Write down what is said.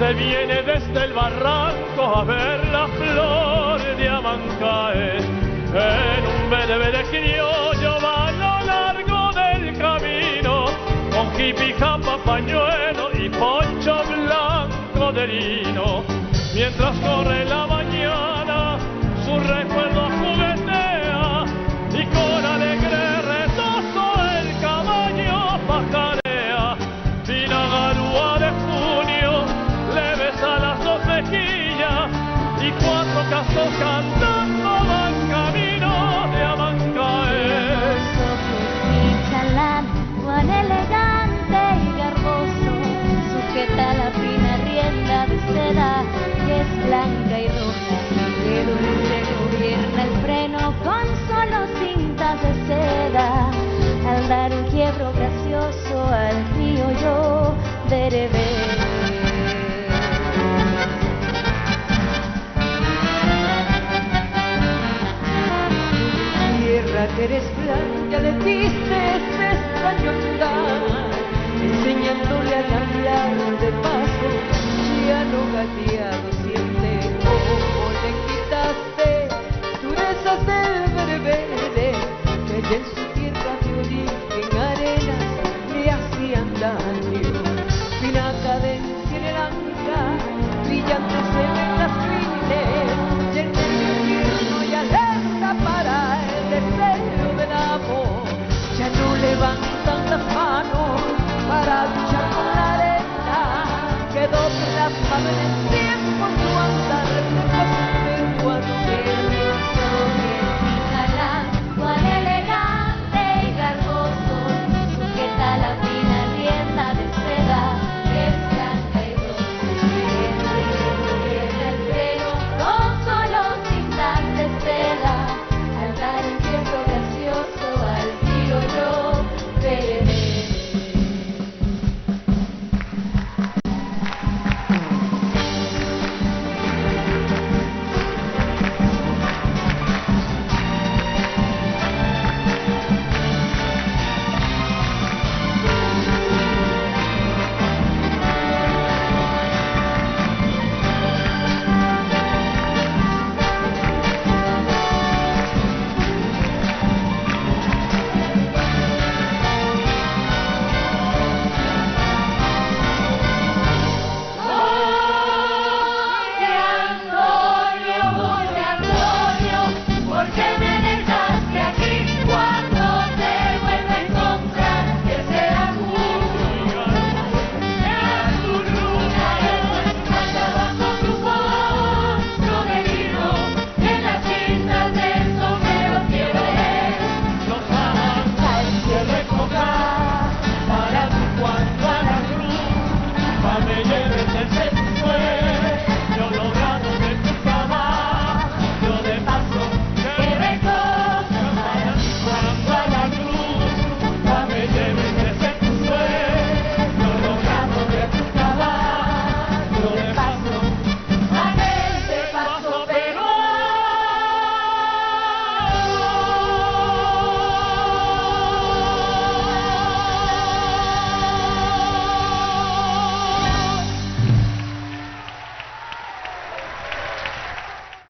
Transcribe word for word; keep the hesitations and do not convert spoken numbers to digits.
se viene desde el barranco a ver la flor de Amancae. En un vele vele criollo va a lo largo del camino, con jipi, japa, pañuelo y poncho blanco de lino. Mientras corre la mañana, su recuerdo juguetea y con alegre retozo el caballo pajarea. Fina garúa de junio le besa las dos mejillas y cuatro cascos cantando van camino de Amancae. Y chalán, Juan elegante y garboso, sujeta la fina rienda de seda que es blanca y roja, que dulce gobierna el freno con solo cintas de seda. Al dar un quiebro gracioso al criollo bereber. Tierra que eres blanca, le diste este extraño andar, enseñándole a hablar de paso, ya no gateado siente como le quitaste durezas del berebere, que en su tierra de origen arenas le hacían daño. Fina cadencia en el anca, brillantes se ven las crines, y el nervio tierno y alerta para el deseo del amor. Ya no levantan las manos para luchar con la arena, quedó plasmado en el tiempo su andar.